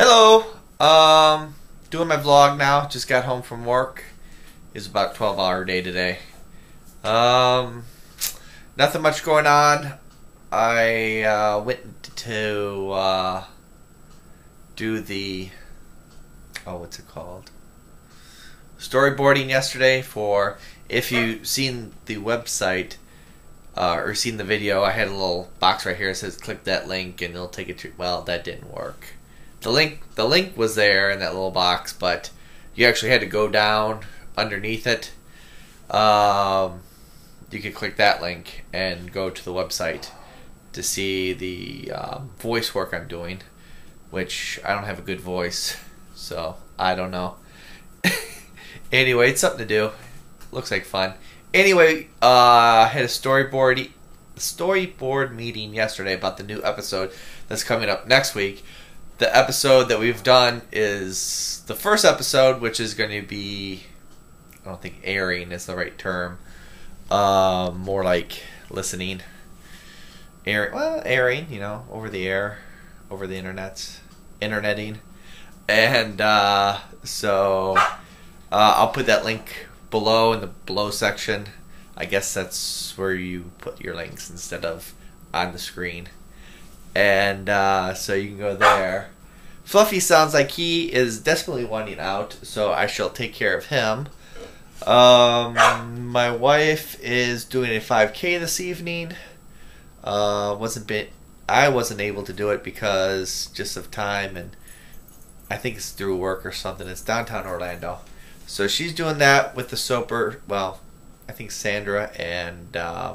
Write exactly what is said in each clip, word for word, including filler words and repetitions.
Hello. Um, doing my vlog now. Just got home from work. It's about a twelve hour day today. Um, nothing much going on. I uh, went to uh, do the oh, what's it called? Storyboarding yesterday for. If you've seen the website uh, or seen the video, I had a little box right here that says click that link and it'll take you to. Well, that didn't work. The link, the link was there in that little box, but you actually had to go down underneath it. Um, you could click that link and go to the website to see the um, voice work I'm doing, which I don't have a good voice, so I don't know. Anyway, it's something to do. Looks like fun. Anyway, uh, I had a storyboard storyboard meeting yesterday about the new episode that's coming up next week. The episode that we've done is the first episode, which is going to be, I don't think airing is the right term. Um, more like listening. Airing, well, airing, you know, over the air, over the internet, interneting. And uh, so uh, I'll put that link below in the below section. I guess that's where you put your links instead of on the screen. And uh, so you can go there. Fluffy sounds like he is desperately wanting out, so I shall take care of him. Um, my wife is doing a five K this evening. Uh, wasn't been, I wasn't able to do it because just of time, and I think it's through work or something. It's downtown Orlando. So she's doing that with the Soper, well, I think Sandra and um,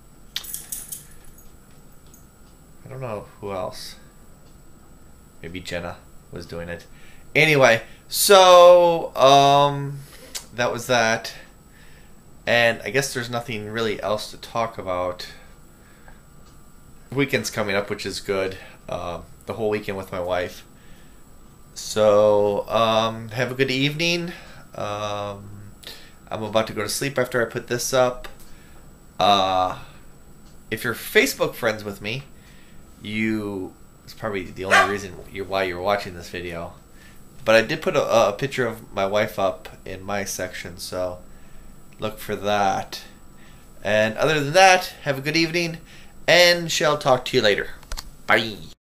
I don't know who else. Maybe Jenna was doing it. Anyway, so um, that was that. And I guess there's nothing really else to talk about. Weekend's coming up, which is good. Uh, the whole weekend with my wife. So um, have a good evening. Um, I'm about to go to sleep after I put this up. Uh, if you're Facebook friends with me, you it's probably the only reason you're why you're watching this video. But I did put a, a picture of my wife up in my section, so look for that. And other than that, have a good evening, and shall talk to you later. Bye.